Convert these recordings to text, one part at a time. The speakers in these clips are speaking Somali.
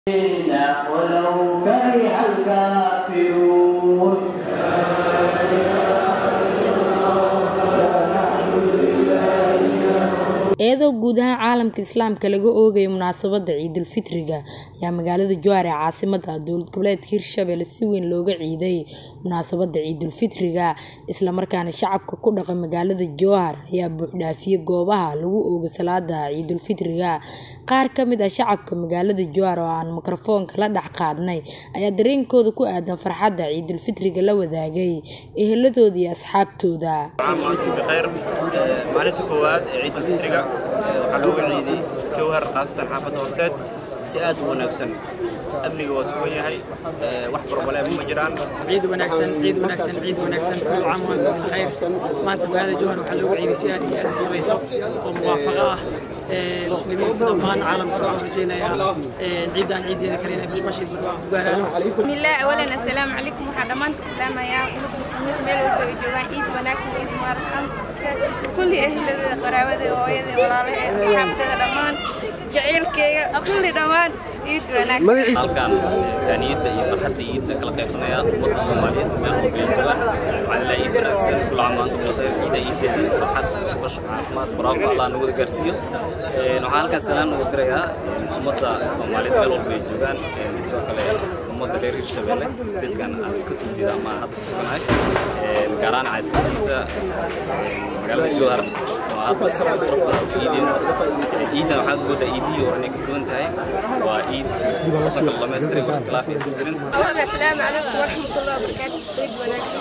ولو كره الكافرون. iyadoo guud ahaan caalamka islaamka laga oogayo munaasabada Ciidul Fitriga ayaa magaalada Jowhar ee caasimadda dowlad goboleedka Hirshabelle si weyn looga ciiday munaasabada Ciidul Fitriga isla markaana shacabka ku dhaqan magaalada Jowhar ayaa buux dhaafiyay goobaha lagu oogo salaada Ciidul Fitriga qaar ka mid ah shacabka magaalada Jowhar oo aan mikrofoonka la dhax qaadnay ayaa dareenkooda ku aadan farxadda Ciidul Fitriga la wadaagay eheladooda iyo asxaabtooda. maalinta koowaad ee Ciidul Fitriga waxaa looga ciiday Jowhar qaasatan xaafadda Horseed si aad u wanaagsan amniga waa sugan yahay wax problem ma jiraan. ciid wanaagsan kullu caam wa antum bikhair. maanta magaalada Jowhar waxaa looga ciiday si aad iyo aad u sareyso oo muwaafaqo ah muslimiinta dhammaan caalamka oo rajeynaya ciidan ciideeda kaleena bashbashid gaaraan. bismillah awalan assalaamu calaykum waxaa dhammaan ka salaamayaa muslimiin meel walba ay joogaan ciid wanaagsan ciid mubarak kulli ehelada qaraabada hooyada walaalaha asxaabtada dhammaan jaceylkeyga kulli dhammaan ciid wanaagsan. halkan taaniyada iyo farxadda ciidda kala qaybsanaya ummadda Soomaaliyeed meel walba ay joogaan waxaa la ciid wanaagsan kullu caam wa antum bikhair ciideeda farxad bash caafimaad barako Allah nagu gaarsiiyo. waxaan halkaas salaan ugu dirayaa ummadda Soomaaliyeed meel walba ay joogaan sidoo kale ummadda reer Hirshabelle statekan ka soo jeeda ma hadda ku suganahay gaar ahaan caasimadiisa magaalada Jowhar oo aad ciidina waxaa guud ciidii oo inay ka duwan tahay waa ciid saddex dhameystiran oo khilaaf ay jirin. assalaamu calaykum waraxmatullaahi wabarakaatuh. ciid wanaagsan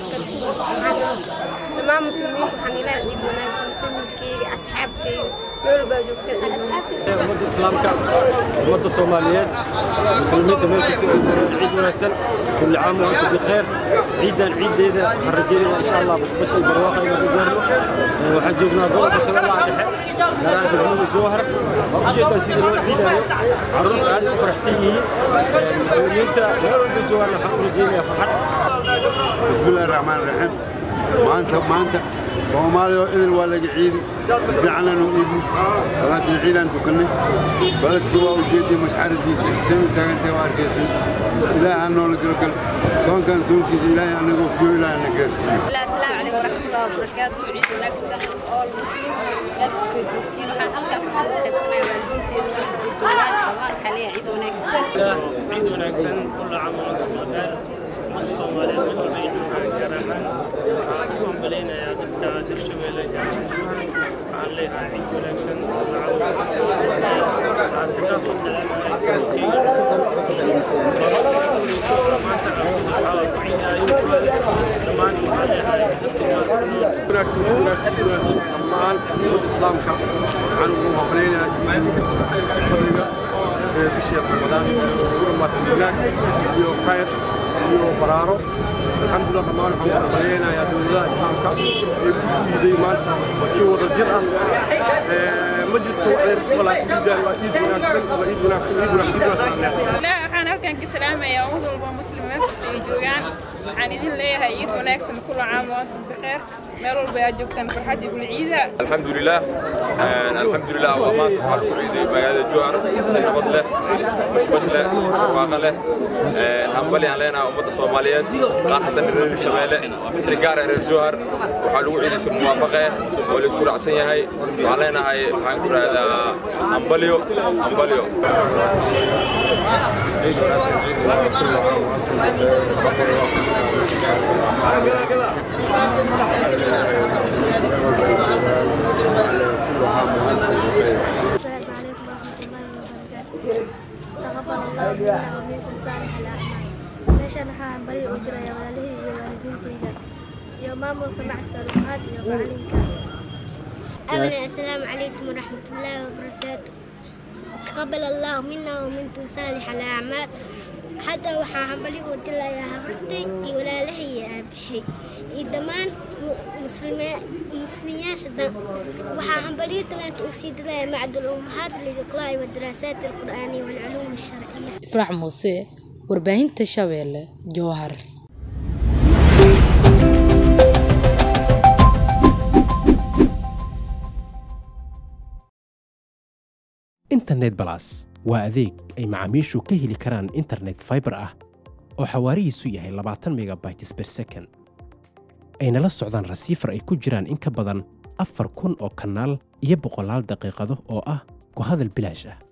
dhammaan muslimiinta waxaan ilaahay ciid wanaagsan familkeyga asxaabteyda meel baa joogta. ummadda islaamka ummadda Soomaaliyeed muslimiinta meel kasta oo joogaan ciid wanaagsan kullu caam wa antum bikhair. ciidan ciideeda waxaan rajeynayaa insha Allah bashbash iyo barwaaqo inaan ku gaarno. waxaan joognaa gobolka Shabeellaha Dhexe gaar ahaan degmada Jowhar oo ujeedada sida loo ciidayo carruurta aad u faraxsan yihiin muslimiinta meel walba joogaan waxaan u rajeynayaa farxad. bismillaahi raxmaani raxiim. maanta Soomaaliya idil waa laga ciidi si fiican aanu ciidno salaatul ciidan tukanay baladku waa u jeediyay masxaradiisa si uu taagantay waa arkaysan ilaaha nool galgal soonkan soonkiisa ilaahay anagu fiyo ilaahay na gaarsiiyo. assalaamu calaykum waraxmatullaahi wabarakaatuh. ciid wanaagsan oo muslim meel kasta joogtiin waxaan halkaan farxad u qaybsanayaa waalidiinteeda meel kasta joogaan dhammaan waxaa leeyahay ciid wanaagsan. ciid wanaagsan kullu caam wa antum bikhair. Soomaaliyeed meel walba ay joogaan gaar ahaan waxaan ku hambaleynayaa dadka Hirshabelle waxaan leeyahay ciid wanaagsan kullu caam wa antum bikhair. assalaamu islaamka waxaan ugu hambaleynayaa bishii Ramadaan iyo khayr iyo baraaro alxamdulillah dhammaan waxaan ugu hambaleynayaa dowladaha islaamka ee ku diiday maanta si wada jir ah ma jirto wax la isku qalaa waa ciid wanaagsan. waxaan halkaan ka salaamayaa ummad walba muslimiin ay joogaan waxaan idin leeyahay ciid wanaagsan kullu caam wa antum bikhair meel walba aad joogtaan farxad iyo ciida. alxamdulillah waa maanta waxaan ku ciiday magaalada Jowhar si nabad leh bashbash leh barwaaqo leh hambali aan leenahay ummadda Soomaaliyeed qaasatan reer Hirshabelle si gaar ah reer Jowhar waxaa lagu ciiday si muwaafaqo oo la isku raacsan yahay waxaan leenahay waxaan ku raadaa hambaliyo تقبل الله منا ومنكم صالح الأعمال. meeshaan waxaan bari u dirayaa walaalihii iyo waalidiintayda iyo maamulka macadka luqaad iyo macalinka. أولا السلام عليكم ورحمة الله وبركاته. تقبل الله منا ومنكم صالح الأعمال. حتى waxaan bari u dirayaa habartay iyo walaalihii iyo aabbahay iyo dhammaan مسلمياش waxaan bari kaleet u sii diray macad al-ummahaat liqraa wa daraasaat al-qur'aani wal ulum al-shar'iyya. Ifraax Muuse warbaahinta Shabeelle Jowhar. internet plus waa adeeg ay macaamiishu ka heli karaan internet fiber ah oo xawaarihiisu yahay 20 megabytes per second ayna la socdaan rasiifar ay ku jiraan in ka badan 4,000 oo kanaal iyo boqolaal daqiiqado oo ah ku hadal bilaash ah.